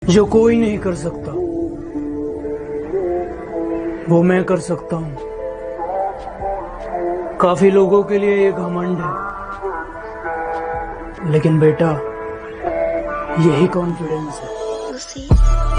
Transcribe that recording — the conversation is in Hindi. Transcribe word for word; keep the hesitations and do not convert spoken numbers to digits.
जो कोई नहीं कर सकता वो मैं कर सकता हूँ। काफी लोगों के लिए ये घमंड है, लेकिन बेटा यही कॉन्फिडेंस है।